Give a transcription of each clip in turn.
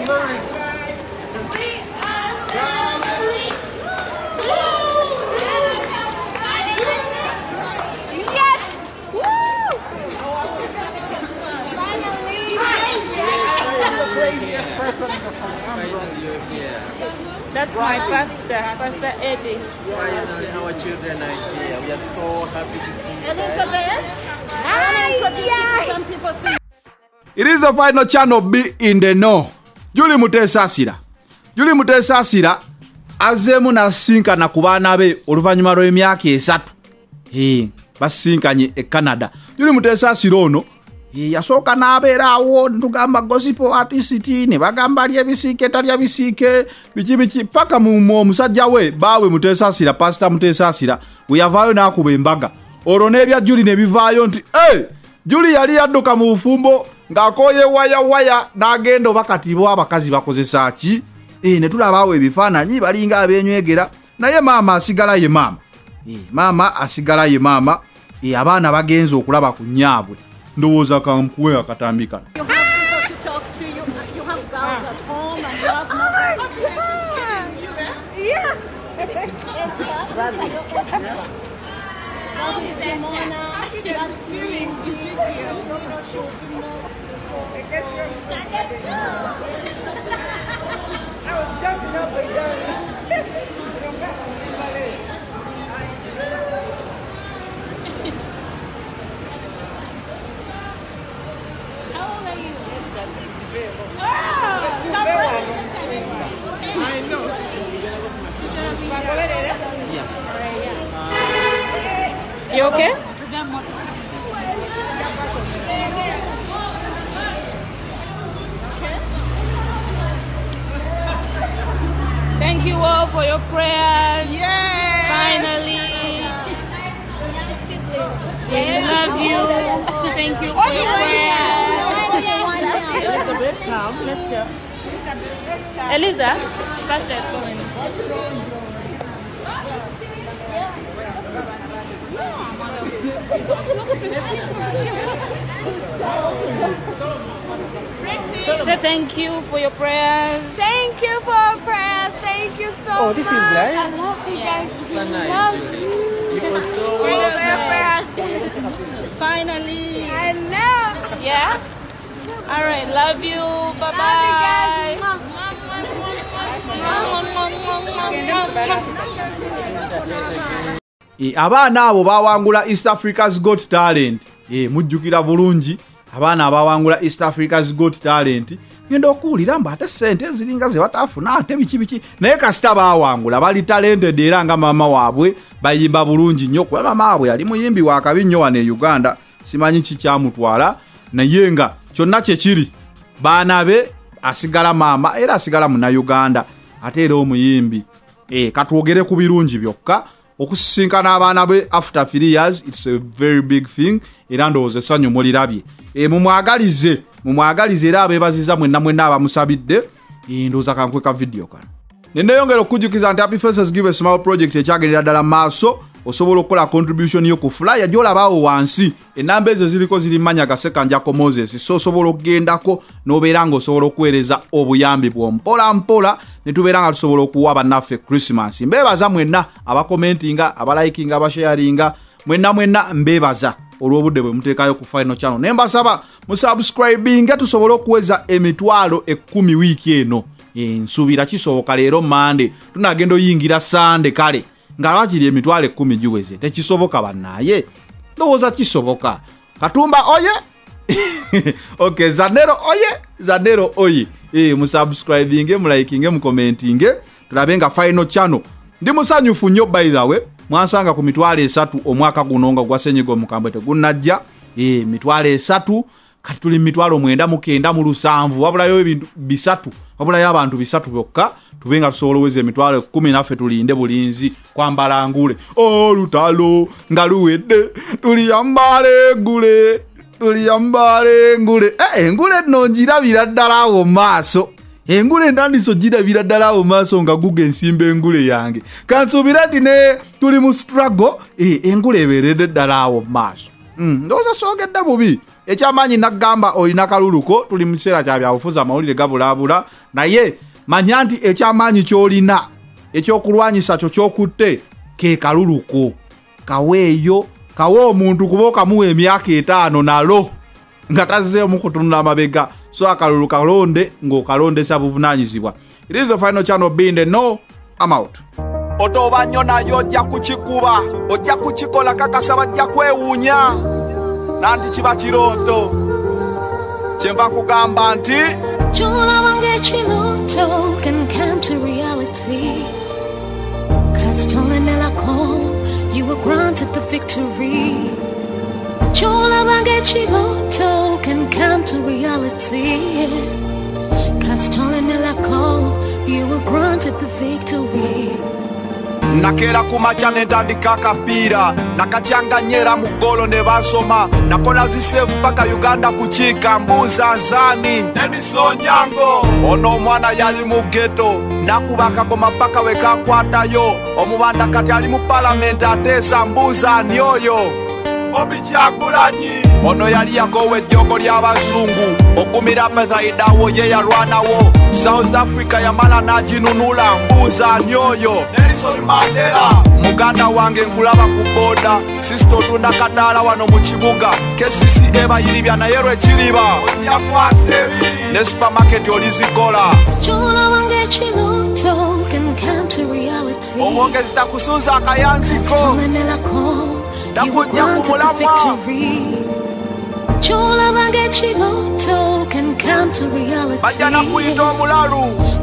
That's my pastor, Pastor Eddie. Finally, our children are here. We are so happy to see you. Elizabeth? Some people see. It is the final channel Be in the Know. Julie Mutesasira. Julie Mutesasira azemu na sinka na kubana be oluvanyuma lw'emyaka 3. Basinkanye e Canada. Julie Mutesasira ono yasooka n'abeera awo ntugamba gospel artist ne bagamba lye bisike talya bisike biki paka mu omusajja we baawe Mutesasira Pastor Mutesasira we yavaayo n'akuba embaga olwo n'ebya Julie ne bivaayo nti Julie yali yadduka mu bufumbo ng'akooye waya n'agenda obakati bo abakazi bakozesa ki ne tulabaawo ebifaananyi balinga abeenywegera naye maama asigala ye maama maama asigala ye maama abaana bagenza okulaba ku nyaabwe ndowooza kamkuwe akatambika. You have people to talk to you. You have girls at home and you have You okay? Thank you all for your prayers. Yay! Finally. We love you. Thank you for your prayers. Eliza, Pastor is going. Say thank you for your prayers. Thank you for your prayers. Thank you so much. Oh, this is live? I love you guys. Love you. It was so Thanks for your prayers. Finally. I know. Yeah? All right. Love you. Bye-bye. Love you guys. Abaana abo bawangula East Africa's Got Talent. Mujjukira bulungi abaana abawangula East Africa's Got Talent. Ngenda okuwulira mba ate sente ziringa ze batafuna ate biki naye kasita bawangula bali talented era nga mama waabwe bayimba bulungi nnyo kuba mama waabwe yali muyimbi wa kabi nnyo wano e Uganda simanyi kikyamutwala naye nga kyonna kyekiri baana be asigala mama era asigala muna Uganda ate era omuyimbi katwogere ku birungi byokka okusisinkana abaana be after 3 years it's a very big thing era ndowooza essanyu mulirabye mumwagalize era abeebaziza mwenna abamusabidde ndowooza kankweka video kano neneyongera okujjukiza nti Happy Faces Give a Smile project ekyagerera ddala maaso osobola okukola contribution yo ku flyer gy'olabaawo wansi enamba ezo ziriko ziri mmanya Gasekanjako Moses so osobola okugendako n'obeera ng'osobola okuweereza obuyambi bw'ompola ne tubeera nga tusobola okuwa bannaffe Christmas. Mbeebaza mwenna abakomentinga abalikinga abasharinga mwenna mbeebaza olw'obudde bwe muteekayo ku final channel ne mbasaba musubscribinga tusobole okuweza emitwalo 10 wiiki eno nsuubira kisoboka leero Monday tunagenda oyingira Sunday kale nga lwakiri emitwalo 10 giweze tekisoboka bannaye ndowooza kisoboka Katumba oye okay Zanero oye musubscribinge mulikinge mukomentinge tulabe nga final channel ndi musanyufu nnyo by the way mwansanga ku mitwalo 3 omwaka guno nga gwa senyigo mukambwe tegunnajja mitwalo 3 kati tuli mitwalo 9 mu lusanvu wabulayo ebintu bisatu wabulayo abantu bisatu byokka tubenga tusobola weze emitwalo 10 naffe tulinde bulinzi kwambala ngule olutalo nga luwedde tuliyambale ngule engule nno njirabira ddala awo maaso engule ndandiso jirabira ddala awo maaso nga guga ensimba engule yange kansuubira nti ne tuli mu struggle engule ebeeredde ddala awo maaso ndowooza soogedde bubi ekyamanyi nagamba olina kaluluko tuli mu kiseera kya byabufuzi amawulire gabulabula naye manya nti ekyamanyi kyolina ekyokulwanyisa kyo kyokutte ke kaluluko kaweeyo kawe omuntu kuba okamuwa emyaka 5 nalo nga tazzeeyo mu kutunula amabega so akalulu kalonde ng'okalondesa buvunanyizibwa. It is the final channel being the no, I'm out. Otoba nnyo nayo ojja kukikuba ojja kukikola kakasa bajja kwewuunya nanti kiba kirooto kyenva kugamba nti kyolabanga ekirooto can come to reality kasitolemerako you were granted the victory kyolabanga ekirooto can come to reality kasitolemerako you were granted the victory. Nakera kumacha netandika akapiira nakacyanganyera mu golo ne basoma nakola zisevu paka Uganda kuchika mbuza nzani nemisonyango ono omwana yali mu ghetto nakubaka goma paka wekakwatayo omubanda kati ali mu parliament atesa mbuza nyoyo obichagulanyi ono yali yakowe ejjogo ly'abazungu okumira methaidawo ye yalwanawo South Africa yamala naginunula mbuza nyoyo Nelson Mandela muganda wange nkulaba ku boda sisto tunda kadala wano mu kibuga KCC ebayiribya naye lwekiriba ojja kwasebi ne supermarket olizikola kyolabanga ekirooto can come to reality omwongezi takusunza akayanziko takujja kumulamwa kyolabanga ekirooto can come to reality bajja nakuyita omulalu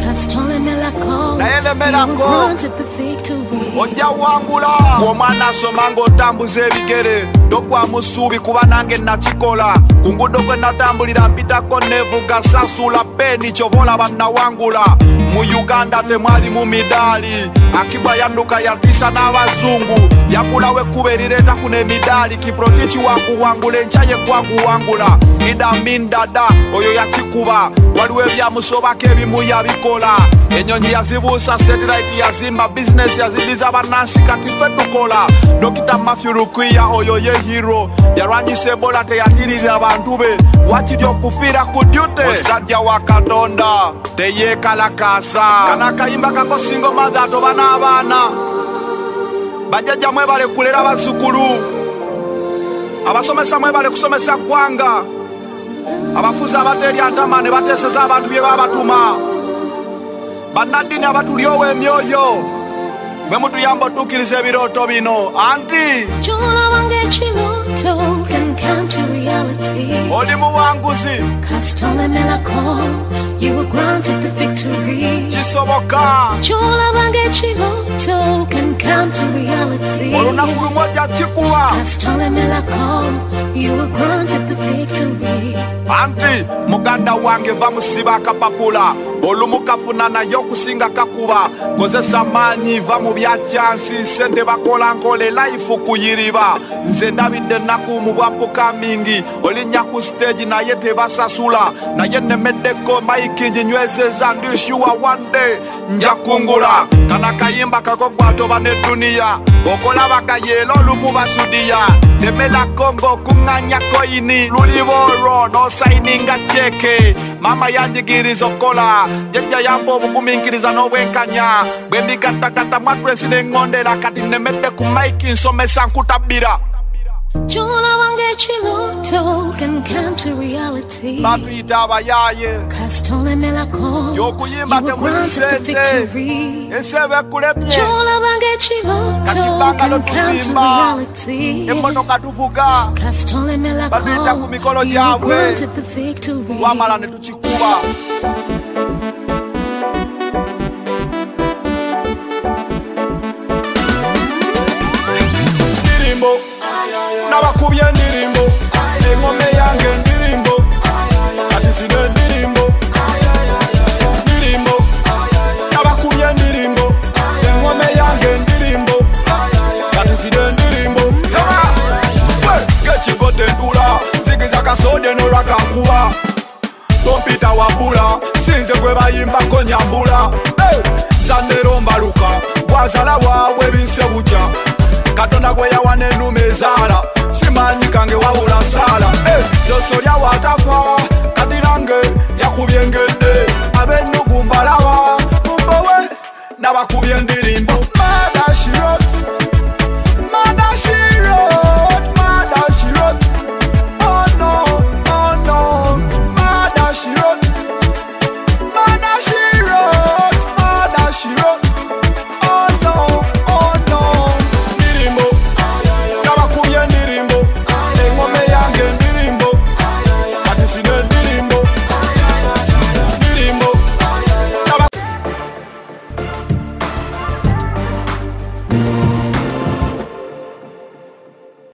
naye lemerako ojja wangula omwana asoma ng'otambuza ebigere togwamu ssuubi kuba nange nakikola ku ngudo kwe natambulira mpitako nevuga sasula beni kyova olaba nawangula mu Uganda temwali mu midaali Akiba yadduka yatisa n'abazungu yakulawo ekkuba erireeta kuno emidaali kiprotiki wakuwangula enkya ye gwaguwangula Idamin dada oyo yakikuba waliwo ebyamusobako ebimu yabikola enyonyi yazibuusa satellite yazimba bizinesi yazidiza bannansi kati ffe tukola Dr. Matthew Rukwiya oyo ye hero yalwanyisa Ebola teyatirira abantu be wakiri okufiira ku dyute musajja wa Katonda teyeekalakasa kana kayimba kako single mother atoba n'abaana bajjajja mwebale kulera bazzukulu abasomesa mwebale kusomesa ggwanga abafuzi abateerya ntama ne bateeseza abantu bye babatuma bannaddiini abatulyowa emyoyo bwe mutuyamba otuukiriza ebirooto bino anti kyolabanga ekirooto can come to reality oli muwanguzi kasitolemerako you were granted the victory kisoboka kyolabanga ekirooto can come to reality olunaku lumu ojja kikuwa kasitolemerako you were granted the victory anti muganda wange va musiba akapapula olumu kafuna naye okusinga kakuba kozesa maanyi va mu byakyansi sente bakola nkole life kuyiriba nze ndabidde ennaku mu bwapuka mingi olinnya ku stage naye tebasasula naye nemeddeko maiki njinywezeza ndishuwa one day nja kungula kana kayimba kako gwatoba ne duniya okolabaka yeelo olumu basudiya temela kongo kuŋŋanya koyini luliboro nosayininga cheke mama yanjigiriza okola jjajja yamba obugumiikiriza n'obwenkanya bwe ndigattagatta matwesi n'eŋŋondera kati nemedde ku maiki nsomesa nkutabira kyolabanga ekirooto can come to reality batuyita abayaaye kasitolemerako y'okuyimba you were temuli granted the sente victory ensi eba ekulemye kyolabanga ekirooto can come to reality emmotoka tuvuga kasitolemerako batuyita ku mikolo you were gyabwe granted the victory wamala ne tukikuba ndirimbo n'abakubye ndirimbo engome yange ndirimbo kati zino ndirimbo ndirimbo n'abakubye ndirimbo engome yange ndirimbo kati zino ndirimbo gekigote ntula zigiza kasonde n'olwakankuba kompita wabula sinze gwe bayimbako nyambula zanero mbaluka bwazala waabwe binse bukya Katonda gwe yawa n'ennume ezaala simanyi kange wabula nsaala zoso waterfall.